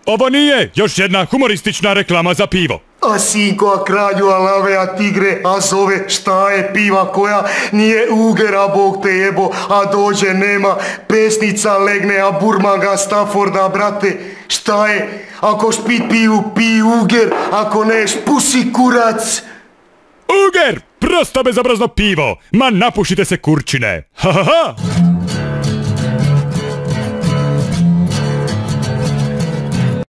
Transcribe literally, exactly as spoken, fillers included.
Ovo nije još jedna humoristična reklama za pivo. A sinko, a kralju, a lave, a tigre, a zove, šta je piva koja nije ugera, Bog te jebo, a dođe nema, pesnica legne, a burmanga Stafforda, brate, šta je, ako špit pivu, pi uger, ako neš, pusi kurac. Uger, prosto bezobrazno pivo, ma napušite se kurčine, ha ha ha.